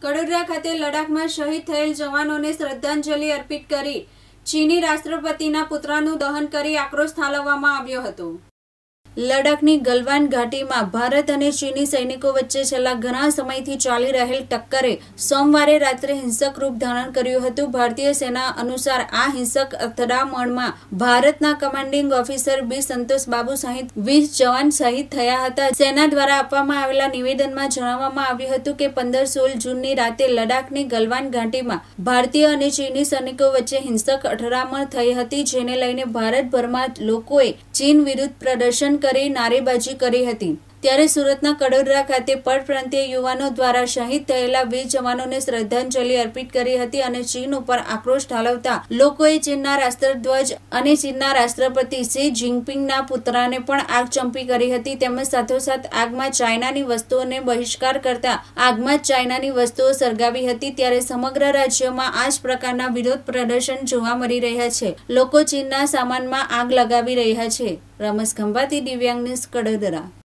કડોદરા ખાતે લડાખમાં શહીદ થયેલ જવાનોને શ્રદ્ધાંજલિ અર્પિત કરી ચીની રાષ્ટ્રપતિના પુતળાનું દહન કરી આક્રોશ ઠાલવવામાં આવ્યો હતો। લડાખની ગલવાન ઘાટીમાં ભારત અને ચીની સૈનિકો વચ્ચે છેલ્લા ઘણા સમયથી ચાલી રહેલ ટક્કરે સોમવારે રાત્રે હિંસક રૂપ ધારણ કર્યું હતું। ભારતીય સેના અનુસાર આ હિંસક અથડામણમાં ભારતના commanding officer B Santosh Babu સહિત 20 જવાન શહીદ થયા હતા। સેના દ્વારા આપવામાં આવેલા નિવેદનમાં જણાવવામાં આવ્યું હતું કે 15-16 જૂનની રાતે લડાખની ગલવાન ઘાટીમાં ભારતીય અને ચીની સૈનિકો વચ્ચે હિંસક અથડામણ થઈ હતી, જેને લઈને ભારતભરમાં લોકોએ ચીન વિરુદ્ધ પ્રદર્શન કરી નારેબાજી કરી હતી। ત્યારે સુરતના કડોદરા ખાતે પરપ્રાંતીય યુવાનો દ્વારા શહીદ થયેલા 20 જવાનોને શ્રદ્ધાંજલિ અર્પિત કરી હતી અને ચીન ઉપર આક્રોશ ઠાલવતા લોકોએ ચીનના રાષ્ટ્રધ્વજ અને ચીનના રાષ્ટ્રપતિ શી જિનપિંગના પુતળાને પણ આગ ચંપી કરી હતી। તેમજ સાથોસાથ આગમાં ચાઇનાની વસ્તુઓને બહિષ્કાર કરતા આગમાં જ ચાઇનાની વસ્તુઓ સળગાવી હતી। ત્યારે સમગ્ર રાજ્યમાં આ જ પ્રકારના વિરોધ પ્રદર્શન જોવા મળી રહ્યા છે। લોકો ચીનના સામાનમાં આગ લગાવી રહ્યા છે। રમેશ ખંભાતી, દિવ્યાંગ ન્યૂઝ, કડોદરા।